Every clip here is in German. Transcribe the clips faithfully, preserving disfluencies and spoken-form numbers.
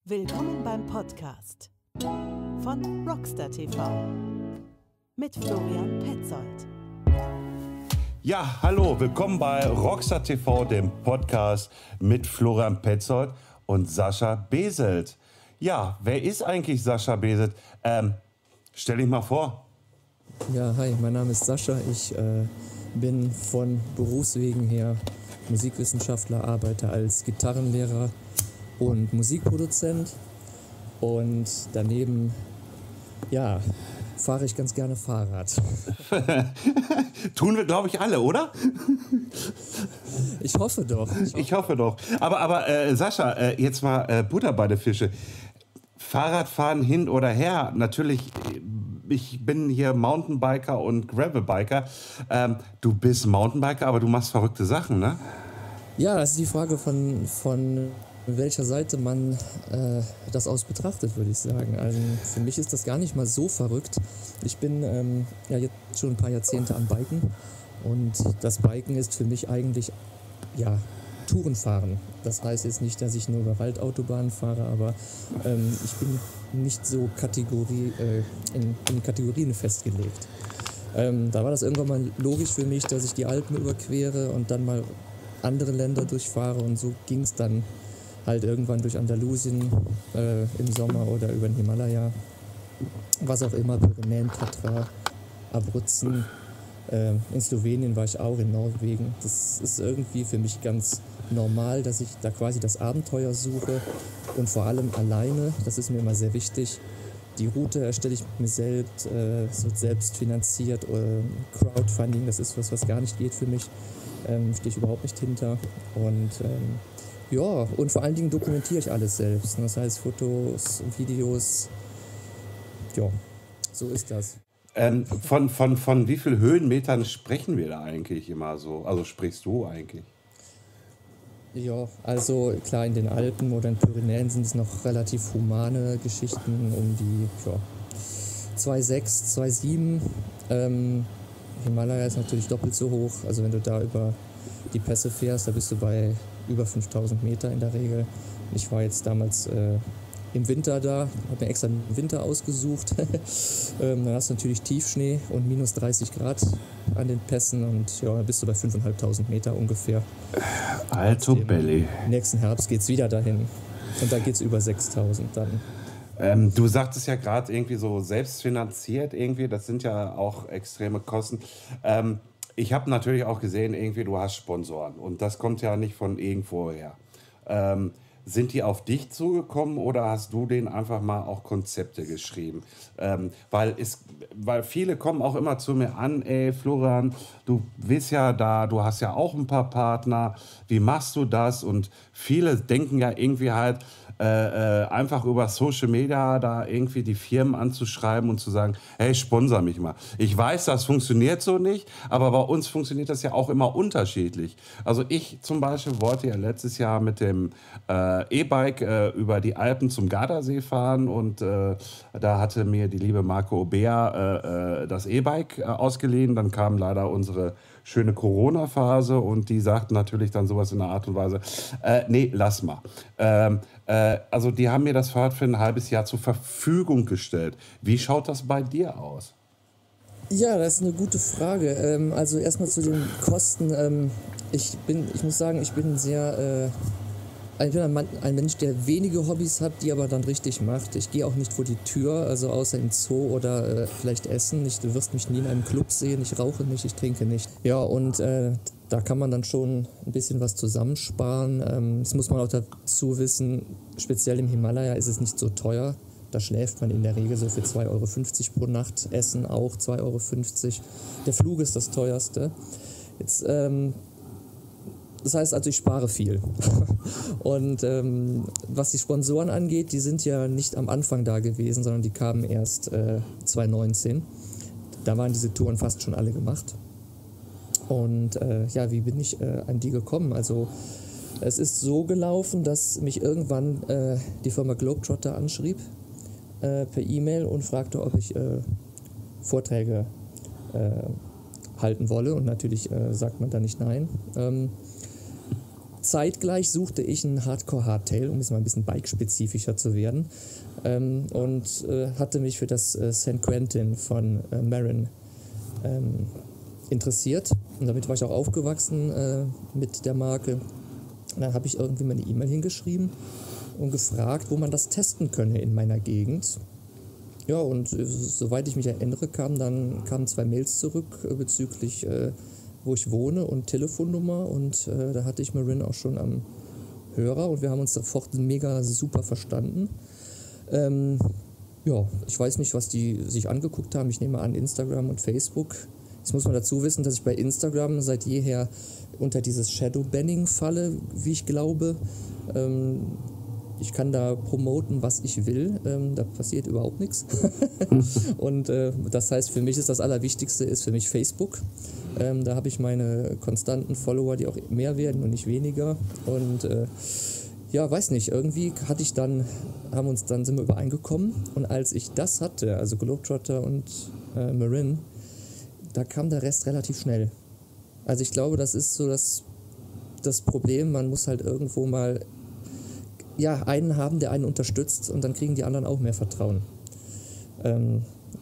Willkommen beim Podcast von Rockstar T V mit Florian Petzold. Ja, hallo, willkommen bei Rockstar T V, dem Podcast mit Florian Petzold und Sascha Beselt. Ja, wer ist eigentlich Sascha Beselt? Ähm, stell dich mal vor. Ja, hi, mein Name ist Sascha. Ich äh, bin von Berufswegen her Musikwissenschaftler, arbeite als Gitarrenlehrer und Musikproduzent und daneben, ja, fahre ich ganz gerne Fahrrad. Tun wir, glaube ich, alle, oder? Ich hoffe doch. Ich hoffe, ich hoffe doch. Aber, aber äh, Sascha, äh, jetzt mal äh, Butter bei den Fische. Fahrradfahren hin oder her, natürlich, ich bin hier Mountainbiker und Gravelbiker. Ähm, du bist Mountainbiker, aber du machst verrückte Sachen, ne? Ja, das ist die Frage von, von welcher Seite man äh, das aus betrachtet, würde ich sagen. Also für mich ist das gar nicht mal so verrückt. Ich bin ähm, ja jetzt schon ein paar Jahrzehnte am Biken und das Biken ist für mich eigentlich, ja, Tourenfahren. Das heißt jetzt nicht, dass ich nur über Waldautobahnen fahre, aber ähm, ich bin nicht so Kategorie, äh, in, in Kategorien festgelegt. Ähm, da war das irgendwann mal logisch für mich, dass ich die Alpen überquere und dann mal andere Länder durchfahre, und so ging es dann halt irgendwann durch Andalusien äh, im Sommer oder über den Himalaya, was auch immer, Pyrenäen, Tatra, Abruzzen. Äh, in Slowenien war ich auch, in Norwegen. Das ist irgendwie für mich ganz normal, dass ich da quasi das Abenteuer suche und vor allem alleine, das ist mir immer sehr wichtig. Die Route erstelle ich mir selbst, äh, so selbst finanziert, äh, Crowdfunding, das ist was, was gar nicht geht für mich, ähm, stehe ich überhaupt nicht hinter. Und ähm, ja, und vor allen Dingen dokumentiere ich alles selbst, das heißt Fotos, Videos, ja, so ist das. Ähm, von, von, von wie viel Höhenmetern sprechen wir da eigentlich immer so? Also sprichst du eigentlich? Ja, also klar, in den Alpen oder in Pyrenäen sind es noch relativ humane Geschichten um die ja, zwei Komma sechs, zwei Komma sieben. Ähm, Himalaya ist natürlich doppelt so hoch. Also wenn du da über die Pässe fährst, da bist du bei über fünftausend Meter in der Regel. Ich war jetzt damals äh, im Winter da, habe mir extra den Winter ausgesucht. ähm, dann hast du natürlich Tiefschnee und minus dreißig Grad an den Pässen und ja, dann bist du bei fünftausendfünfhundert Meter ungefähr. Alto Belly. Nächsten Herbst geht es wieder dahin und da geht es über sechstausend dann. Ähm, du sagtest ja gerade irgendwie so selbstfinanziert irgendwie, das sind ja auch extreme Kosten. Ähm, ich habe natürlich auch gesehen, irgendwie du hast Sponsoren und das kommt ja nicht von irgendwoher. Ähm, Sind die auf dich zugekommen oder hast du denen einfach mal auch Konzepte geschrieben? Ähm, weil, es, weil viele kommen auch immer zu mir an, ey Florian, du bist ja da, du hast ja auch ein paar Partner, wie machst du das? Und viele denken ja irgendwie halt, Äh, äh, einfach über Social Media da irgendwie die Firmen anzuschreiben und zu sagen, hey, sponsor mich mal. Ich weiß, das funktioniert so nicht, aber bei uns funktioniert das ja auch immer unterschiedlich. Also ich zum Beispiel wollte ja letztes Jahr mit dem äh, E-Bike äh, über die Alpen zum Gardasee fahren und äh, da hatte mir die liebe Marco Obea äh, äh, das E-Bike äh, ausgeliehen. Dann kam leider unsere schöne Corona-Phase und die sagten natürlich dann sowas in der Art und Weise, äh, nee, lass mal. Ähm, äh, also die haben mir das Fahrrad für ein halbes Jahr zur Verfügung gestellt. Wie schaut das bei dir aus? Ja, das ist eine gute Frage. Ähm, also erstmal zu den Kosten. Ähm, ich bin, ich muss sagen, ich bin sehr... Äh Ich bin ein, Mann, ein Mensch, der wenige Hobbys hat, die aber dann richtig macht. Ich gehe auch nicht vor die Tür, also außer im Zoo oder äh, vielleicht essen. Ich, du wirst mich nie in einem Club sehen. Ich rauche nicht, ich trinke nicht. Ja, und äh, da kann man dann schon ein bisschen was zusammensparen. Ähm, das muss man auch dazu wissen, speziell im Himalaya ist es nicht so teuer. Da schläft man in der Regel so für zwei Euro fünfzig pro Nacht. Essen auch zwei Euro fünfzig. Der Flug ist das teuerste. Jetzt... Ähm, Das heißt also, ich spare viel. Und ähm, was die Sponsoren angeht, die sind ja nicht am Anfang da gewesen, sondern die kamen erst äh, zwanzig neunzehn. Da waren diese Touren fast schon alle gemacht. Und äh, ja, wie bin ich äh, an die gekommen? Also es ist so gelaufen, dass mich irgendwann äh, die Firma Globetrotter anschrieb äh, per E-Mail und fragte, ob ich äh, Vorträge äh, halten wolle. Und natürlich äh, sagt man da nicht nein. Ähm, zeitgleich suchte ich ein Hardcore-Hardtail, um jetzt mal ein bisschen bike-spezifischer zu werden. Ähm, und äh, hatte mich für das äh, San Quentin von äh, Marin ähm, interessiert. Und damit war ich auch aufgewachsen äh, mit der Marke. Und dann habe ich irgendwie mal eine E-Mail hingeschrieben und gefragt, wo man das testen könne in meiner Gegend. Ja, und äh, soweit ich mich erinnere, kamen dann kamen zwei Mails zurück äh, bezüglich, äh, wo ich wohne und Telefonnummer. Und äh, da hatte ich Marin auch schon am Hörer und wir haben uns sofort mega super verstanden. Ähm, ja, ich weiß nicht, was die sich angeguckt haben. Ich nehme an Instagram und Facebook. Jetzt muss man dazu wissen, dass ich bei Instagram seit jeher unter dieses Shadow-Banning falle, wie ich glaube. Ähm, ich kann da promoten, was ich will. Ähm, da passiert überhaupt nichts. Und äh, das heißt, für mich ist das Allerwichtigste ist für mich Facebook. Ähm, da habe ich meine konstanten Follower, die auch mehr werden und nicht weniger. Und äh, ja, weiß nicht, irgendwie hatte ich dann, haben uns dann, sind wir übereingekommen. Und als ich das hatte, also Globetrotter und äh, Marin, da kam der Rest relativ schnell. Also ich glaube, das ist so das, das Problem, man muss halt irgendwo mal ja, einen haben, der einen unterstützt und dann kriegen die anderen auch mehr Vertrauen. Ähm,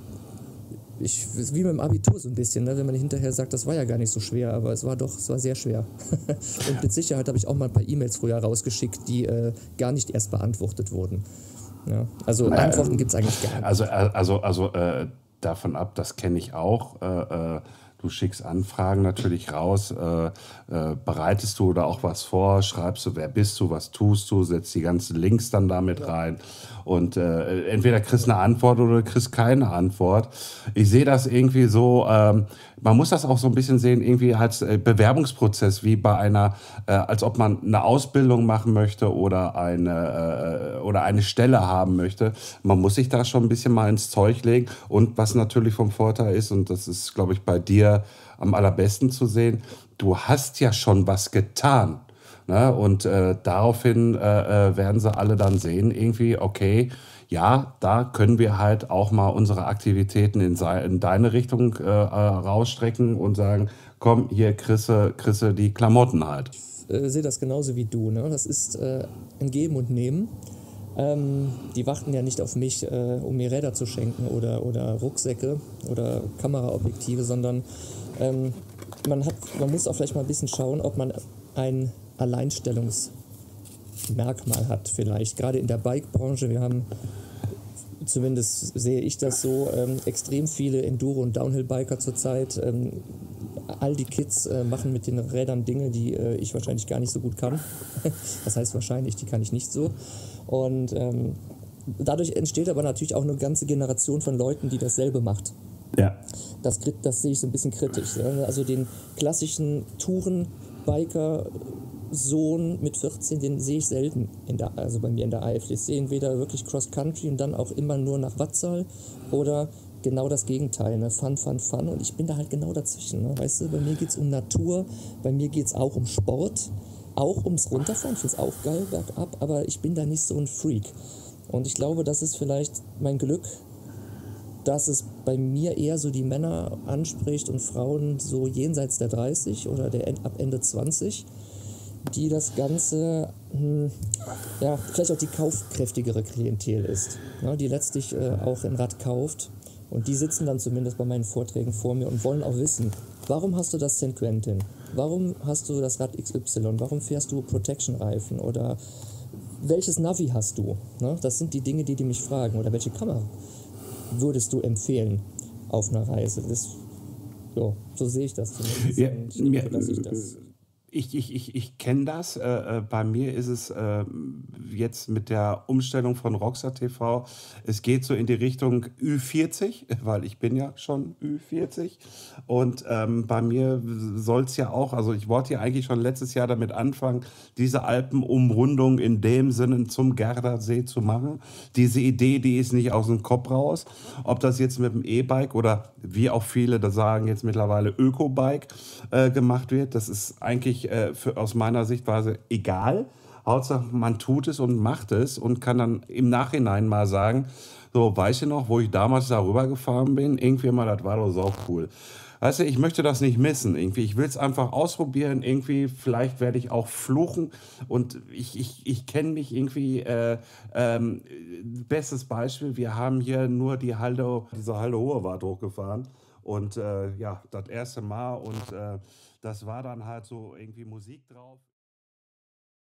ich, wie mit dem Abitur so ein bisschen, ne? Wenn man hinterher sagt, das war ja gar nicht so schwer, aber es war doch, es war sehr schwer. Und mit Sicherheit habe ich auch mal ein paar E-Mails früher rausgeschickt, die äh, gar nicht erst beantwortet wurden. Ja, also ähm, Antworten gibt es eigentlich gar nicht. Also, also, also äh, davon ab, das kenne ich auch. Äh, äh, du schickst Anfragen natürlich raus, äh, äh, bereitest du da auch was vor, schreibst du, wer bist du, was tust du, setzt die ganzen Links dann damit rein und äh, entweder kriegst du eine Antwort oder kriegst keine Antwort. Ich sehe das irgendwie so, ähm, man muss das auch so ein bisschen sehen, irgendwie als äh, Bewerbungsprozess, wie bei einer, äh, als ob man eine Ausbildung machen möchte oder eine, äh, oder eine Stelle haben möchte. Man muss sich da schon ein bisschen mal ins Zeug legen und was natürlich vom Vorteil ist, und das ist, glaube ich, bei dir am allerbesten zu sehen, du hast ja schon was getan. Ne? Und äh, daraufhin äh, werden sie alle dann sehen, irgendwie, okay, ja, da können wir halt auch mal unsere Aktivitäten in, in deine Richtung äh, rausstrecken und sagen, komm, hier Chrisse, Chrisse die Klamotten halt. Ich äh, sehe das genauso wie du. Ne? Das ist äh, ein Geben und Nehmen. Ähm, die warten ja nicht auf mich, äh, um mir Räder zu schenken oder, oder Rucksäcke oder Kameraobjektive, sondern ähm, man, hat, man muss auch vielleicht mal ein bisschen schauen, ob man ein Alleinstellungsmerkmal hat vielleicht. Gerade in der Bike-Branche, wir haben, zumindest sehe ich das so, ähm, extrem viele Enduro- und Downhill-Biker zurzeit. Ähm, all die Kids äh, machen mit den Rädern Dinge, die äh, ich wahrscheinlich gar nicht so gut kann. Das heißt wahrscheinlich, die kann ich nicht so. Und ähm, dadurch entsteht aber natürlich auch eine ganze Generation von Leuten, die dasselbe macht. Ja. Das, das sehe ich so ein bisschen kritisch. Also den klassischen Touren-Biker-Sohn mit vierzehn, den sehe ich selten in der, also bei mir in der Eifel. Ich sehe entweder wirklich Cross-Country und dann auch immer nur nach Wattzal oder genau das Gegenteil, ne? Fun, Fun, Fun. Und ich bin da halt genau dazwischen. Ne? Weißt du, bei mir geht es um Natur, bei mir geht es auch um Sport, auch ums Runterfahren. Ich finde es auch geil, bergab, aber ich bin da nicht so ein Freak. Und ich glaube, das ist vielleicht mein Glück, dass es bei mir eher so die Männer anspricht und Frauen so jenseits der dreißig oder der ab Ende zwanzig, die das Ganze, hm, ja, vielleicht auch die kaufkräftigere Klientel ist, ne? Die letztlich äh, auch ein Rad kauft. Und die sitzen dann zumindest bei meinen Vorträgen vor mir und wollen auch wissen, warum hast du das San Quentin? Warum hast du das Rad X Y? Warum fährst du Protection-Reifen? Oder welches Navi hast du? Ne? Das sind die Dinge, die die mich fragen. Oder welche Kamera würdest du empfehlen auf einer Reise? Das, jo, so sehe ich das zumindest. Ja, und ich mir, hoffe, dass ich das... Ich, ich, ich, ich kenne das. Äh, bei mir ist es äh, jetzt mit der Umstellung von Rockstar T V, es geht so in die Richtung Ü vierzig, weil ich bin ja schon Ü vierzig. Und ähm, bei mir soll es ja auch, also ich wollte ja eigentlich schon letztes Jahr damit anfangen, diese Alpenumrundung in dem Sinne zum Gardasee zu machen. Diese Idee, die ist nicht aus dem Kopf raus. Ob das jetzt mit dem E-Bike oder wie auch viele da sagen, jetzt mittlerweile Öko-Bike äh, gemacht wird, das ist eigentlich Für, aus meiner Sichtweise egal. Hauptsache man tut es und macht es und kann dann im Nachhinein mal sagen, so, weißt du noch, wo ich damals darüber gefahren bin? Irgendwie mal, das war doch so cool. Weißt du, ich möchte das nicht missen. Irgendwie, ich will es einfach ausprobieren. Irgendwie, vielleicht werde ich auch fluchen. Und ich, ich, ich kenne mich irgendwie. Äh, ähm, bestes Beispiel: Wir haben hier nur die Halde, diese Halde Hohe hochgefahren. Und äh, ja, das erste Mal. Und äh, das war dann halt so irgendwie Musik drauf.